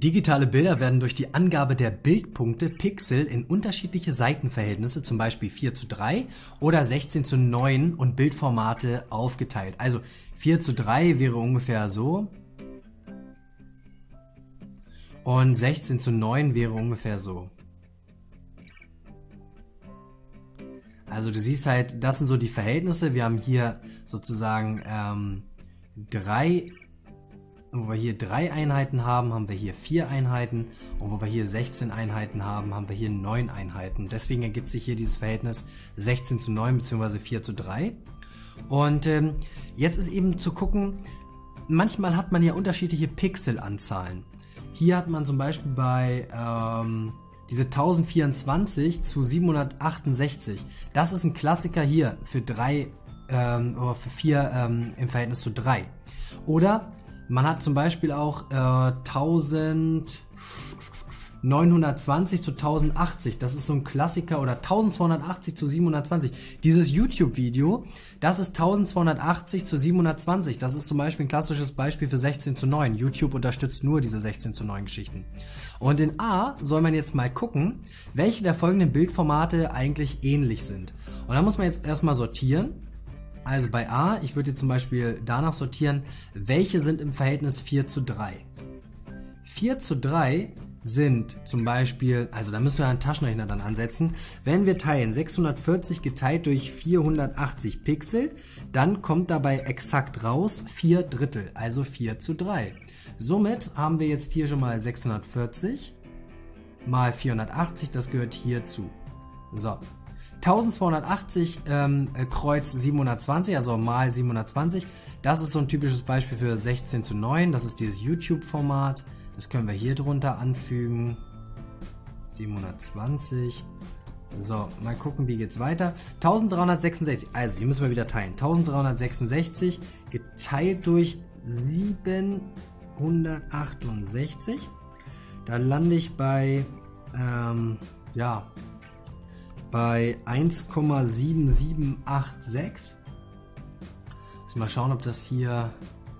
Digitale Bilder werden durch die Angabe der Bildpunkte Pixel in unterschiedliche Seitenverhältnisse, zum Beispiel 4:3 oder 16:9 und Bildformate aufgeteilt. Also 4:3 wäre ungefähr so und 16:9 wäre ungefähr so. Also du siehst halt, das sind so die Verhältnisse. Wir haben hier sozusagen wo wir hier 3 Einheiten haben, haben wir hier 4 Einheiten und wo wir hier 16 Einheiten haben, haben wir hier 9 Einheiten. Deswegen ergibt sich hier dieses Verhältnis 16:9 bzw. 4:3. Und jetzt ist eben zu gucken, manchmal hat man ja unterschiedliche Pixelanzahlen. Hier hat man zum Beispiel bei diese 1024 zu 768. Das ist ein Klassiker hier für 3 oder für 4 im Verhältnis zu 3. Oder man hat zum Beispiel auch 1920 zu 1080, das ist so ein Klassiker, oder 1280 zu 720. Dieses YouTube-Video, das ist 1280 zu 720, das ist zum Beispiel ein klassisches Beispiel für 16:9. YouTube unterstützt nur diese 16:9 Geschichten. Und in A soll man jetzt mal gucken, welche der folgenden Bildformate eigentlich ähnlich sind. Und da muss man jetzt erstmal sortieren. Also bei A, ich würde jetzt zum Beispiel danach sortieren, welche sind im Verhältnis 4:3. 4:3 sind zum Beispiel, also da müssen wir einen Taschenrechner dann ansetzen, wenn wir teilen 640 geteilt durch 480 Pixel, dann kommt dabei exakt raus 4/3, also 4:3. Somit haben wir jetzt hier schon mal 640 mal 480, das gehört hierzu. So. 1280 Kreuz 720, also mal 720, das ist so ein typisches Beispiel für 16:9, das ist dieses YouTube-Format, das können wir hier drunter anfügen, 720, so, mal gucken, wie geht's weiter, 1366, also hier müssen wir wieder teilen, 1366 geteilt durch 768, da lande ich bei, bei 1,7786. Mal schauen, ob das hier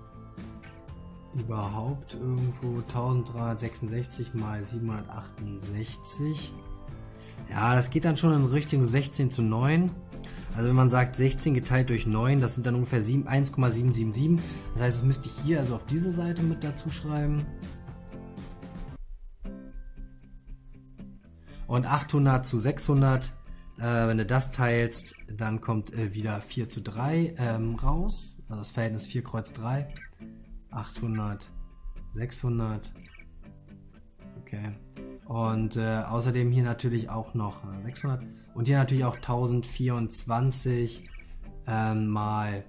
überhaupt irgendwo 1366 mal 768. Ja, das geht dann schon in Richtung 16:9. Also wenn man sagt 16 geteilt durch 9, das sind dann ungefähr 1,777. Das heißt, das müsste ich hier also auf diese Seite mit dazu schreiben. Und 800 zu 600, wenn du das teilst, dann kommt wieder 4:3 raus. Also das Verhältnis 4 Kreuz 3. 800, 600. Okay. Und außerdem hier natürlich auch noch 600. Und hier natürlich auch 1024 mal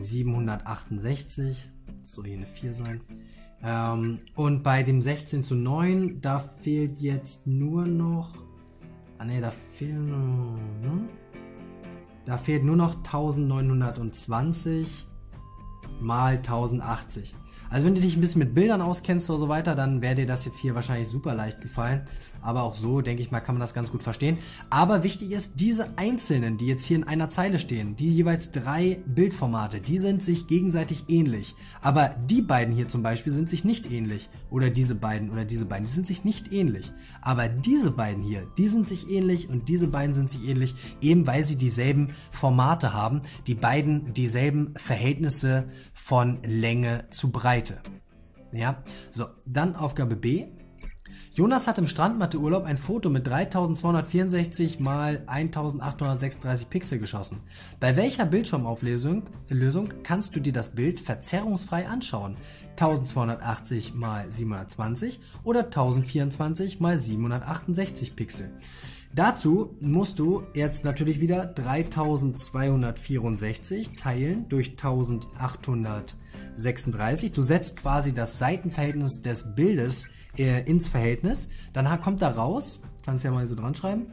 768. Das soll hier eine 4 sein. Und bei dem 16:9, da fehlt jetzt nur noch... Da fehlt nur noch 1920 mal 1080. Also wenn du dich ein bisschen mit Bildern auskennst oder so weiter, dann wäre dir das jetzt hier wahrscheinlich super leicht gefallen. Aber auch so, denke ich mal, kann man das ganz gut verstehen. Aber wichtig ist, diese einzelnen, die jetzt hier in einer Zeile stehen, die jeweils 3 Bildformate, die sind sich gegenseitig ähnlich. Aber die beiden hier zum Beispiel sind sich nicht ähnlich. Oder diese beiden, die sind sich nicht ähnlich. Aber diese beiden hier, die sind sich ähnlich und diese beiden sind sich ähnlich, eben weil sie dieselben Formate haben, die beiden dieselben Verhältnisse von Länge zu Breite. Ja, so, dann Aufgabe B. Jonas hat im Strandmatte-Urlaub ein Foto mit 3264 x 1836 Pixel geschossen. Bei welcher Bildschirmauflösung kannst du dir das Bild verzerrungsfrei anschauen? 1280 x 720 oder 1024 x 768 Pixel? Dazu musst du jetzt natürlich wieder 3264 teilen durch 1836. Du setzt quasi das Seitenverhältnis des Bildes ins Verhältnis. Dann kommt da raus, kannst du ja mal so dran schreiben,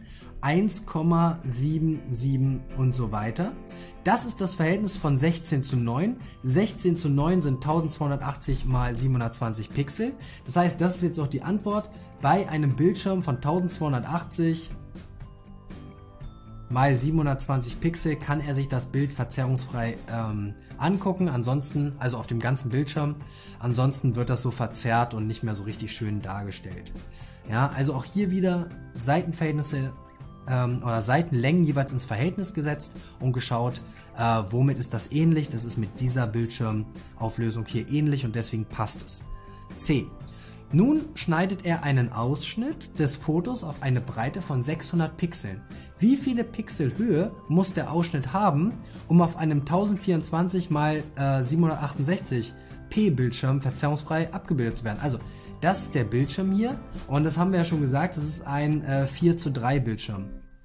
1,77 und so weiter. Das ist das Verhältnis von 16:9. 16:9 sind 1280 x 720 Pixel. Das heißt, das ist jetzt auch die Antwort bei einem Bildschirm von 1280 mal 720 Pixel kann er sich das Bild verzerrungsfrei angucken, ansonsten, also auf dem ganzen Bildschirm, ansonsten wird das so verzerrt und nicht mehr so richtig schön dargestellt. Ja, also auch hier wieder Seitenverhältnisse oder Seitenlängen jeweils ins Verhältnis gesetzt und geschaut, womit ist das ähnlich. Das ist mit dieser Bildschirmauflösung hier ähnlich und deswegen passt es. C. Nun schneidet er einen Ausschnitt des Fotos auf eine Breite von 600 Pixeln. Wie viele Pixel Höhe muss der Ausschnitt haben, um auf einem 1024 x 768p Bildschirm verzerrungsfrei abgebildet zu werden? Also, das ist der Bildschirm hier und das haben wir ja schon gesagt, das ist ein 4:3 Bildschirm.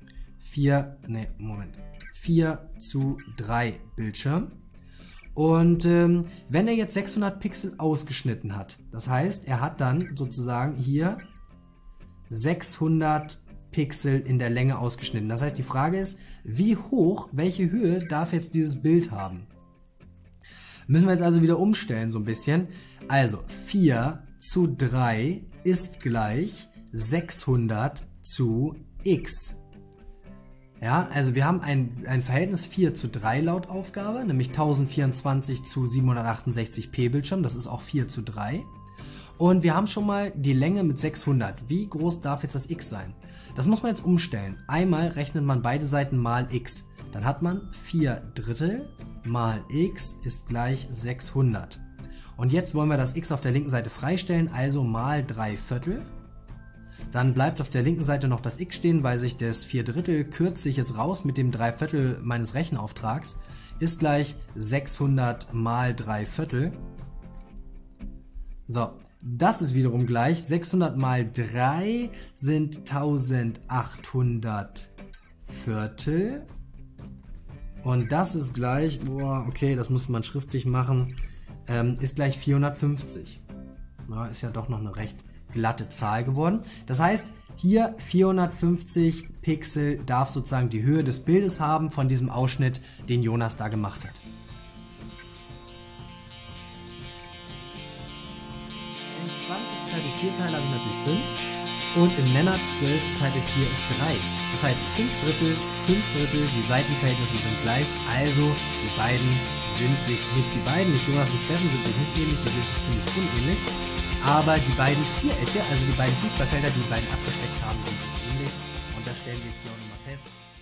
4:3 Bildschirm. Und wenn er jetzt 600 Pixel ausgeschnitten hat, das heißt, er hat dann sozusagen hier 600 Pixel in der Länge ausgeschnitten. Das heißt, die Frage ist, wie hoch, welche Höhe darf jetzt dieses Bild haben? Müssen wir jetzt also wieder umstellen so ein bisschen. Also 4:3 ist gleich 600 zu x. Ja, also wir haben ein Verhältnis 4:3 laut Aufgabe, nämlich 1024 zu 768p Bildschirm, das ist auch 4:3. Und wir haben schon mal die Länge mit 600. Wie groß darf jetzt das x sein? Das muss man jetzt umstellen. Einmal rechnet man beide Seiten mal x. Dann hat man 4/3 mal x ist gleich 600. Und jetzt wollen wir das x auf der linken Seite freistellen, also mal 3/4. Dann bleibt auf der linken Seite noch das x stehen, weil sich das 4/3 kürze ich jetzt raus mit dem 3/4 meines Rechenauftrags. Ist gleich 600 mal 3/4. So, das ist wiederum gleich 600 mal 3 sind 1800 Viertel. Und das ist gleich, okay, das muss man schriftlich machen, ist gleich 450. Ja, ist ja doch noch eine recht glatte Zahl geworden. Das heißt, hier 450 Pixel darf sozusagen die Höhe des Bildes haben von diesem Ausschnitt, den Jonas da gemacht hat. Wenn ich 20 geteilt durch 4 teile, habe ich natürlich 5. Und im Nenner 12 geteilt durch 4 ist 3. Das heißt 5/3, 5/3, die Seitenverhältnisse sind gleich. Also die beiden sind sich nicht, nicht Jonas und Steffen sind sich nicht ähnlich, die sind sich ziemlich unähnlich. Aber die beiden Vierecke, also die beiden Fußballfelder, die die beiden abgesteckt haben, sind sich ähnlich. Und das stellen wir jetzt hier auch nochmal fest.